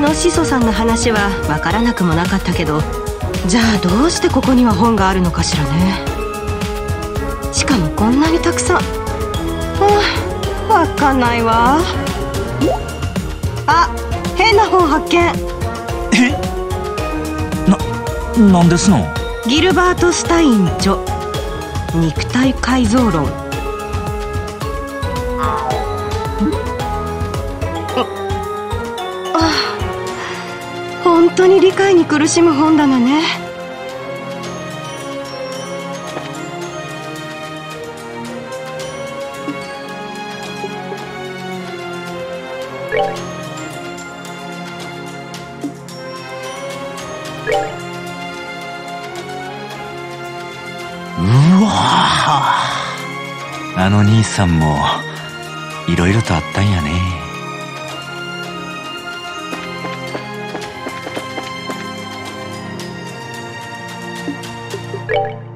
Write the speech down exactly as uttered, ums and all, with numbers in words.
の始祖さんの話はわからなくもなかったけど、じゃあどうしてここには本があるのかしらね。しかもこんなにたくさん。はあ、わかんないわ。あ、変な本発見。 え、な、なんですの？ ギルバート・スタイン著肉体改造論。本当に理解に苦しむ本棚ね。 うわあ、あの兄さんもいろいろとあったんやね。 you